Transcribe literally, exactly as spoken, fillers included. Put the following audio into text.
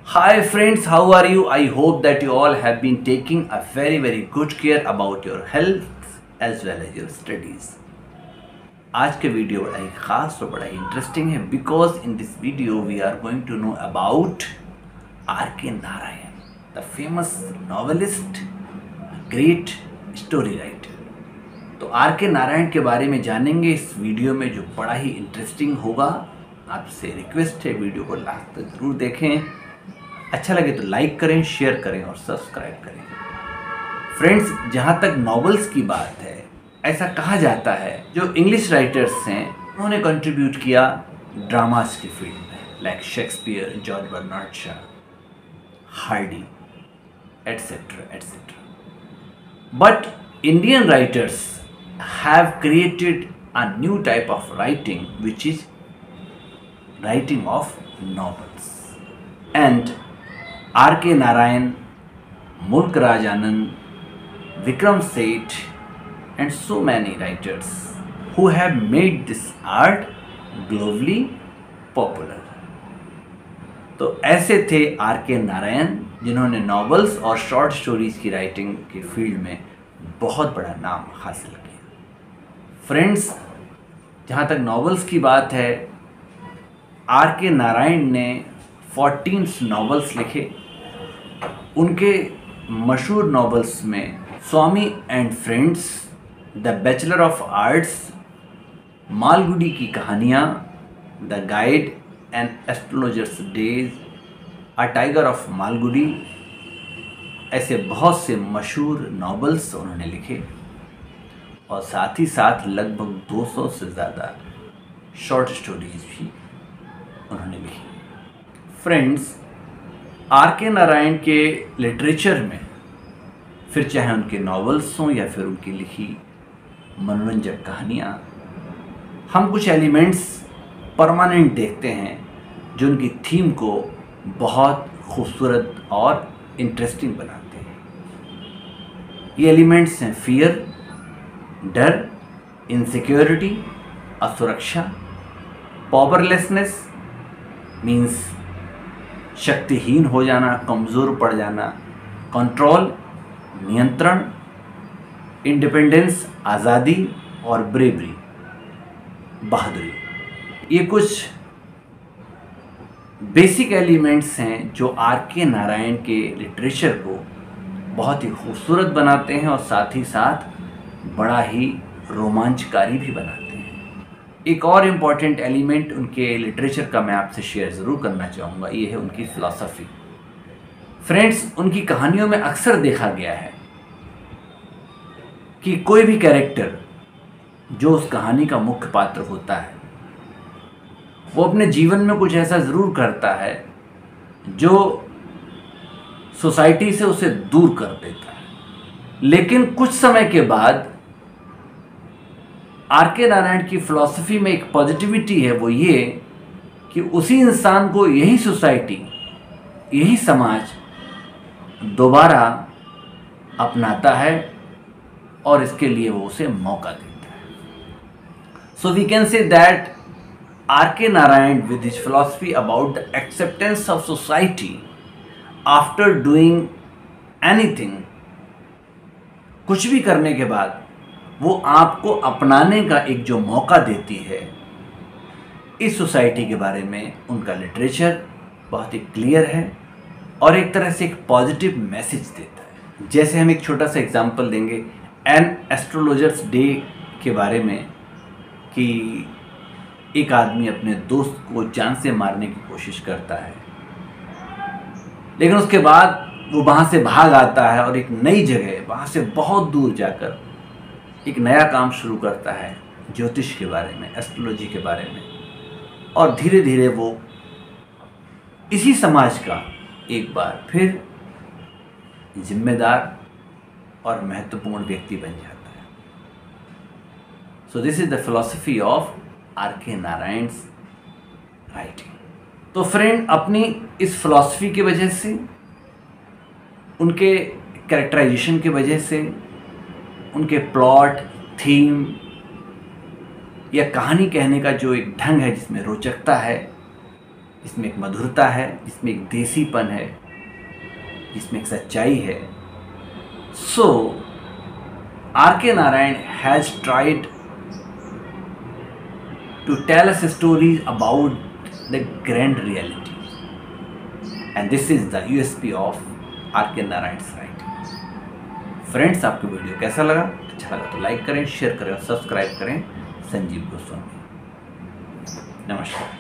Hi friends, how are you? I hope that you all have been taking a very very good care about your health as well as your studies. आज के video बड़ा ही खास और बड़ा ही interesting है because in this video we are going to know about R K Narayan, the famous novelist, great story writer. तो R K Narayan के बारे में जानेंगे इस वीडियो में जो बड़ा ही इंटरेस्टिंग होगा। आपसे रिक्वेस्ट है वीडियो को लास्ट तक ज़रूर देखें, अच्छा लगे तो लाइक करें, शेयर करें और सब्सक्राइब करें। फ्रेंड्स, जहाँ तक नॉवेल्स की बात है, ऐसा कहा जाता है जो इंग्लिश राइटर्स हैं उन्होंने कंट्रीब्यूट किया ड्रामास की फील्ड में, like Shakespeare, George Bernard Shaw, Hardy etcetera etcetera. But Indian writers have created a new type of writing which is writing of novels. And R K Narayan, Mulk Raj Anand, Vikram Seth and so many writers who have made this art globally popular. तो ऐसे थे are K Narayan जिन्होंने novels और short stories की writing की field में बहुत बड़ा नाम हासिल किया। फ्रेंड्स, जहाँ तक नॉवेल्स की बात है, आर के नारायण ने चौदह नॉवेल्स लिखे। उनके मशहूर नॉवेल्स में Swami and friends, the bachelor of arts, Malgudi की कहानियाँ, the guide and astrologers days, a tiger of Malgudi, ऐसे बहुत से मशहूर नॉवेल्स उन्होंने लिखे और साथ ही साथ लगभग दो सौ से ज़्यादा शॉर्ट स्टोरीज भी उन्होंने लिखी। फ्रेंड्स, आर के नारायण के लिटरेचर में, फिर चाहे उनके नॉवेल्स हों या फिर उनकी लिखी मनोरंजक कहानियाँ, हम कुछ एलिमेंट्स परमानेंट देखते हैं जो उनकी थीम को बहुत खूबसूरत और इंटरेस्टिंग बनाते हैं। ये एलिमेंट्स हैं फियर, डर, इनसिक्योरिटी, असुरक्षा, पावरलेसनेस मीन्स शक्तिहीन हो जाना, कमज़ोर पड़ जाना, कंट्रोल, नियंत्रण, इंडिपेंडेंस, आज़ादी और ब्रेवरी, बहादुरी। ये कुछ बेसिक एलिमेंट्स हैं जो आर के नारायण के लिटरेचर को बहुत ही खूबसूरत बनाते हैं और साथ ही साथ बड़ा ही रोमांचकारी भी बनाते हैं। एक और इम्पॉर्टेंट एलिमेंट उनके लिटरेचर का मैं आपसे शेयर ज़रूर करना चाहूँगा, ये है उनकी फ़िलॉसफ़ी। फ्रेंड्स, उनकी कहानियों में अक्सर देखा गया है कि कोई भी कैरेक्टर जो उस कहानी का मुख्य पात्र होता है वो अपने जीवन में कुछ ऐसा ज़रूर करता है जो सोसाइटी से उसे दूर कर देता है। लेकिन कुछ समय के बाद आर के नारायण की फ़िलॉसफ़ी में एक पॉजिटिविटी है, वो ये कि उसी इंसान को यही सोसाइटी, यही समाज दोबारा अपनाता है और इसके लिए वो उसे मौका देता है। So we can say that R K Narayan with his philosophy about the acceptance of society after doing anything, कुछ भी करने के बाद वो आपको अपनाने का एक जो मौका देती है, इस सोसाइटी के बारे में उनका लिटरेचर बहुत ही क्लियर है और एक तरह से एक पॉजिटिव मैसेज देता है। जैसे हम एक छोटा सा एग्जांपल देंगे एन एस्ट्रोलॉजर्स डे के बारे में, कि एक आदमी अपने दोस्त को जान से मारने की कोशिश करता है, लेकिन उसके बाद वो वहाँ से भाग आता है और एक नई जगह, वहाँ से बहुत दूर जाकर एक नया काम शुरू करता है ज्योतिष के बारे में, एस्ट्रोलॉजी के बारे में, और धीरे धीरे वो इसी समाज का एक बार फिर जिम्मेदार और महत्वपूर्ण व्यक्ति बन जाता है। So this is the philosophy of R K Narayan's writing. तो फ्रेंड, अपनी इस फिलॉसफी की वजह से, उनके कैरेक्टराइजेशन की वजह से, उनके प्लॉट, थीम या कहानी कहने का जो एक ढंग है जिसमें रोचकता है, इसमें एक मधुरता है, इसमें एक देसीपन है, इसमें एक सच्चाई है। So R K Narayan has tried to tell us stories about the grand reality, and this is the USP of R K Narayan writing. Friends, आपको वीडियो कैसा लगा? अच्छा लगा तो लाइक करें, शेयर करें और सब्सक्राइब करें संजीव गोस्वामी। नमस्कार।